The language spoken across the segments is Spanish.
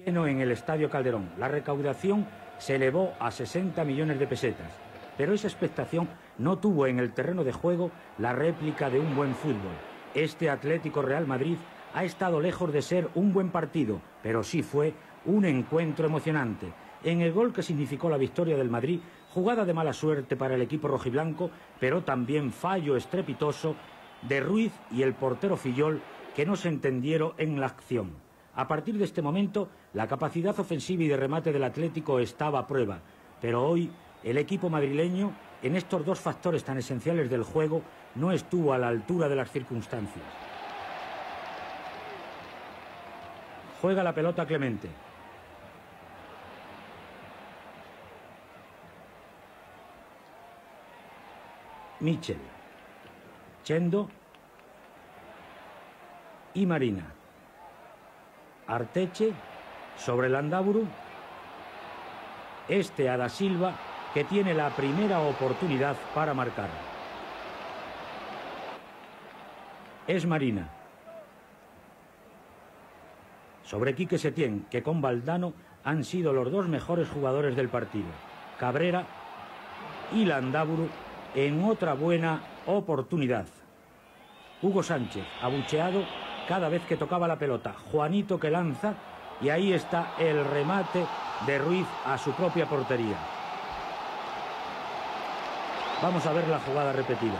lleno en el Estadio Calderón. La recaudación se elevó a 60 millones de pesetas, pero esa expectación no tuvo en el terreno de juego la réplica de un buen fútbol. Este Atlético Real Madrid ha estado lejos de ser un buen partido, pero sí fue un encuentro emocionante. En el gol que significó la victoria del Madrid, jugada de mala suerte para el equipo rojiblanco, pero también fallo estrepitoso de Ruiz y el portero Fillol, que no se entendieron en la acción. A partir de este momento, la capacidad ofensiva y de remate del Atlético estaba a prueba, pero hoy el equipo madrileño, en estos dos factores tan esenciales del juego, no estuvo a la altura de las circunstancias. Juega la pelota Clemente. Michel, Chendo y Marina. Arteche sobre Landaburu. Este a Da Silva, que tiene la primera oportunidad para marcar. Es Marina. Sobre Quique Setién, que con Valdano han sido los dos mejores jugadores del partido. Cabrera y Landaburu en otra buena oportunidad. Hugo Sánchez, abucheado cada vez que tocaba la pelota. Juanito, que lanza, y ahí está el remate de Ruiz a su propia portería. Vamos a ver la jugada repetida.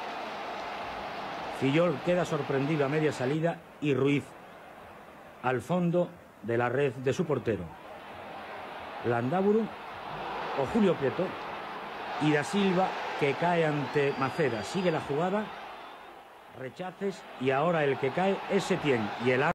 Fillol queda sorprendido a media salida y Ruiz al fondo de la red de su portero. Landaburu o Julio Prieto y Da Silva, que cae ante Maceda. Sigue la jugada, rechaces, y ahora el que cae es Setién, y el